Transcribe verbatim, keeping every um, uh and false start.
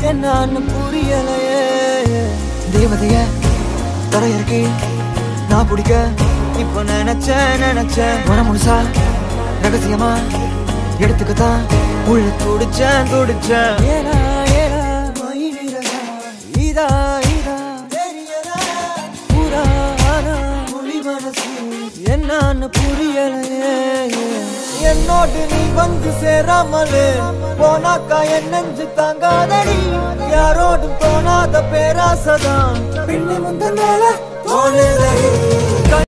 என்னான்னு புரியலையே. தேவதைய தரையிறக்கி நான் பிடிக்க இப்ப நினைச்ச நினைச்ச மனம் முழுசா ரகசியமா எடுத்துக்கத்தான் உள்ள துடிச்சேன் துடிச்சேன். ஏலா ஏலா மயிலிறகா இதா இதா தெரியலா புறா ஆனா மொழி மனசு என்னான்னு புரியலையே. என்னோடு நீ வந்து சேராமலே போனாக்கா என் நெஞ்சு தாங்காதடி. யாரோடும் தோணாத பேராசதான் பின்னி முந்த மேல தோணுதடி.